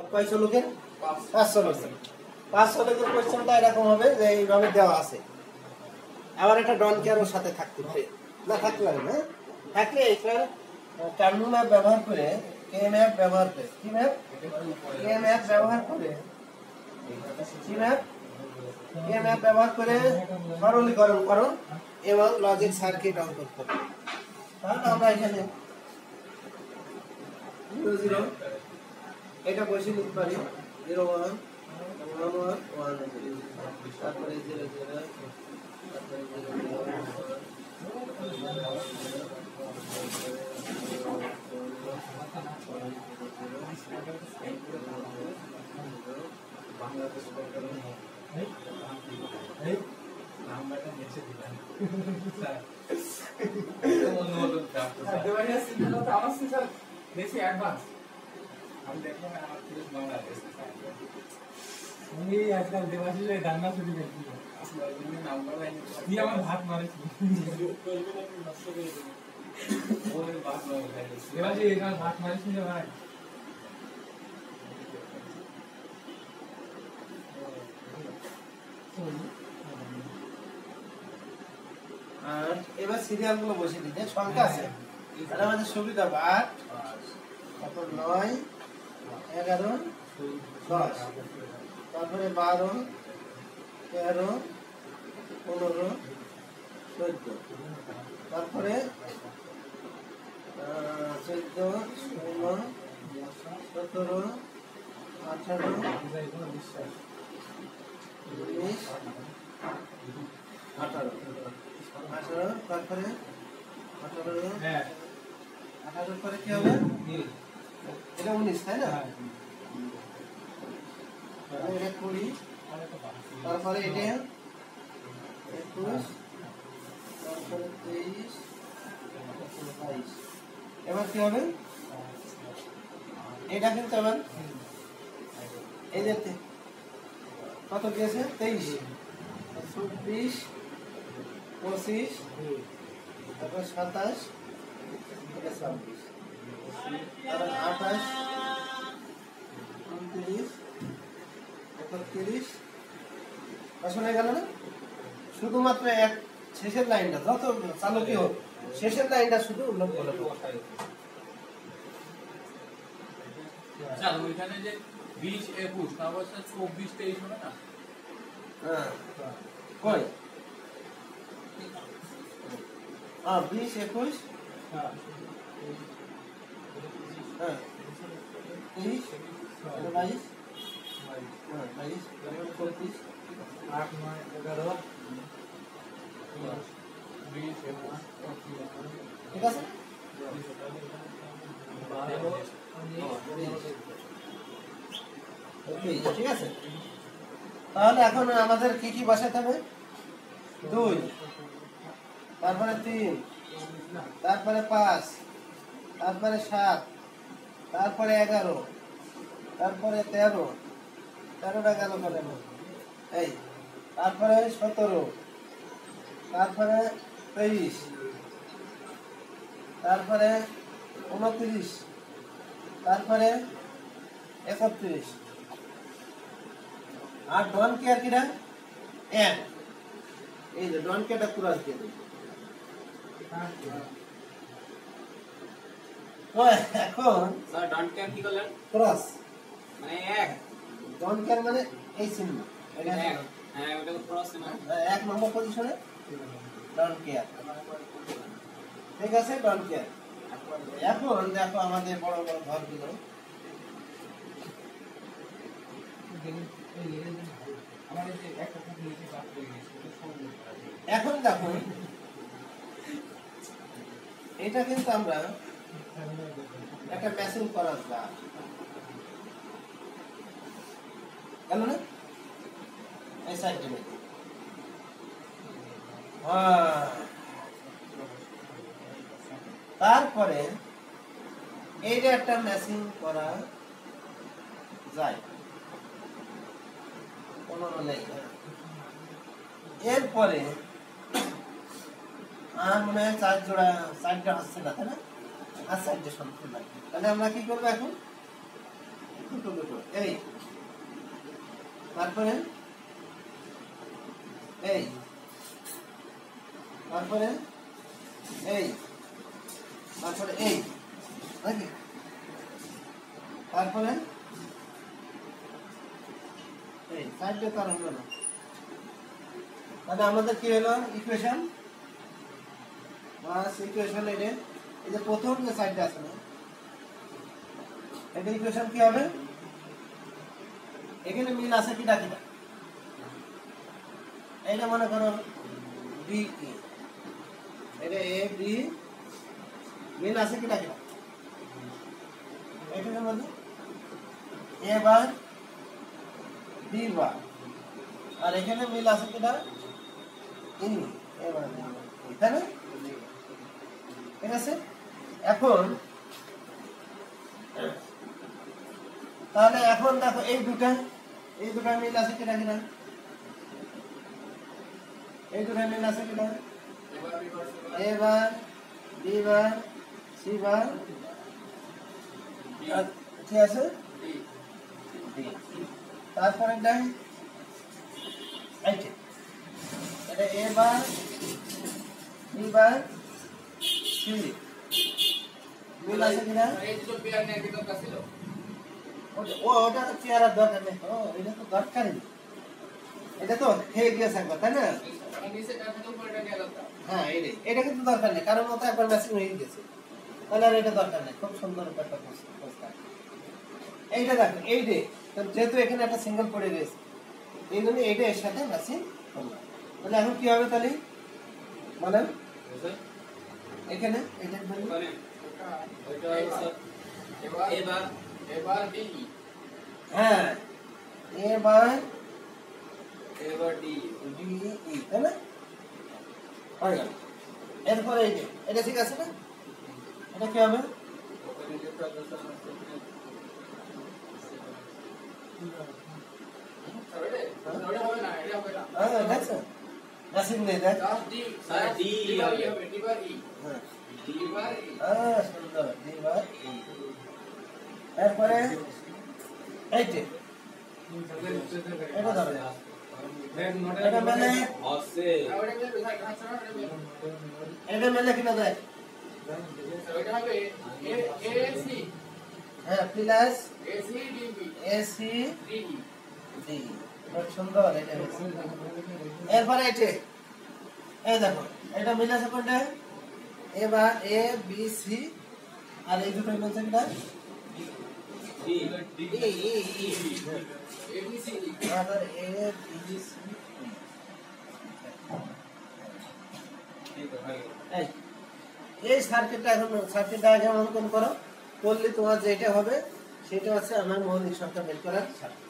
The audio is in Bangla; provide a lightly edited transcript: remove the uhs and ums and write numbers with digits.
কয়শো লোকের? 500 লোকের। 500 লোকের কোশ্চেনটা এরকম হবে যে এইভাবে দেওয়া আছে। আবার একটা ডন কেয়ারের সাথে থাকতে পারে, না থাকতে পারে না, থাকলে এটার টার্মু ম্যাপ ব্যবহার করে, কে ম্যাপ ব্যবহার করে, কি ম্যাপ? কে ম্যাপ ব্যবহার করে, কি ম্যাপ? কে ম্যাপ ব্যবহার করে সরলীকরণ করো এবং লজিক সার্কিট অঙ্কন করো। তাহলে আমরা এখানে 0 0 এটা বসিয়ে নিতে পারি, 0 1 1 1 1 তারপরে 0 0 তারপরে 0 0 বাংলাদেশ সরকার এই নাম্বারটা নিচে দিলাম স্যার অনুমোদন প্রাপ্ত দেওয়ারিয়া সিগন্যাল তো আমার স্যার বেশি অ্যাডভান্স আমি দেখলাম আমার পুরো বাংলাদেশ স্যার আমি আজকাল দেবাশিসে গান্না শুরু করেছি আসলে ওই নাম্বার লাইন দিয়ে আমার ভাত মারেছি নষ্ট করে দিল ওই ভাত মারে দেবাশিস এখানে ভাত মারিস না ভাই। আর এবার সিরিয়াল গুলো বসিয়ে দিতে সংখ্যা আছে, তাহলে আমাদের সুবিধা 8 তারপর 9 11 10 তারপরে 12 13 15 14 তারপরে 14 16 17 18 19 18 তারপরে 18 পরে কি হবে? এটা 19 তাই না? এটা 20 তারপরে এটা 21 তারপরে 23 22 এবার কি হবে? এটা কিন্তু আবার এই যে কত দিয়েছে? 23 24 25 তারপর 27 এটা 26 তারপর 28 29 31 আসলে গেল না? শুধুমাত্র এক শেষের লাইনটা যত চালু কি হোক শেষের লাইনটা শুধু উল্লেখ করে আচ্ছা ওইখানে যে 20 21 তারপর 24 23 হবে না? হ্যাঁ কই 20 21 হ্যাঁ 30 22 হ্যাঁ 22 24 8 9 11 20 21 ঠিক আছে? ঠিক আছে, তাহলে এখন আমাদের কি কি বসাতে হবে? 2 তারপরে 3 তারপরে 5 তারপরে 7 তারপরে 11 তারপরে 13 13টা গেল করে এই তারপরে 17 তারপরে 23 তারপরে 29 তারপরে 31 আর ডন কেয়ার কিরা 1 এই যে ডন কেয়ারটা পুরো দিয়ে দেব। তো এখন স্যার ডন কেয়ার কি করলেন? ক্রস মানে 1 ডন কেয়ার মানে এই চিহ্ন এটা হ্যাঁ ওটা ক্রস না 1 নম্বর পজিশনে ডন কেয়ার, ঠিক আছে? Don't care. এখন দেখো আমাদের বড় বড় ঘরগুলো এখন দেখো এটা কিন্তু আমরা একটা মেশিন করা যায় কেন না এই সাইডে তারপরে এইটা একটা মেশিন করা যায় 15 নেই। এরপরে আর মনে হয় 4 জোড়া 4টা হচ্ছে না তাই না? আর 4টা সম্পূর্ণ লাগবে, তাহলে আমরা কি করবো এখন? দুটো দুটো এই তারপরে এই তারপরে এই তারপরে এই নাকি তারপরে এই সাইডে তার হলো না তাহলে আমাদের কি হলো ইকুয়েশন মাস ইকুয়েশন এই যে প্রথম যে সাইডটা আছে না এটা ইকুয়েশন কি হবে এখানে মিল আছে কি ডাকি না এটা মনে করো বি ই এটা এ বি মিল আছে কি ডাকি না এটাকে বলি এ বার বি বার আর এখানে মিল আছে কিনা ই এ বার তাই না ঠিক আছে এখন তাহলে এখন দেখো এই দুটা মিল আছে কিনা কিনা এই দুটা মিল আছে কিনা এ বার বি বার সি বার ঠিক আছে তারপরে দেখ এটা এ বার বি বার সি মিল আছে কিনা ওটা তো চেয়ারের দরকার নেই তো এটা তো দরকারই এটা তো খেয়ে গিয়েছে একবার তাই না হ্যাঁ এটা কিন্তু দরকার নেই কারণ ওটা একবার ম্যাচিং হয়ে গেছে তাহলে আর এটা দরকার নেই খুব সুন্দর একটা প্রস্তাব এইটা দেখো যেহেতু এখানে একটা সিঙ্গেল পড়ে গেছে এই জন্য এইটা এর সাথে ম্যাচিং করলাম তাহলে এখন কি হবে তাহলে বলেন এখানে এটা হ্যাঁ এবার ডি ই তাই না এরপরে এটা ঠিক আছে না এটা কি হবে দেখছো ম্যাচিং নেই দেখ সুন্দর ডি বার ই এরপরে এইটে এটা ধরো এটা মেলে কিনা দেখ হ্যাঁ প্লাস এসি ডি সুন্দর এটা এরপরে এই দেখো এটা মিলে আছে কোনটা এবার এ বি সি আর এই দুটো মিলছে কিনা এই সার্কিটটা এখন সার্কিট ডায়াগ্রাম অঙ্কন করো করলে তোমার যেটা হবে সেটা হচ্ছে আমার মৌলিক সংখ্যা বের করার সার্কিট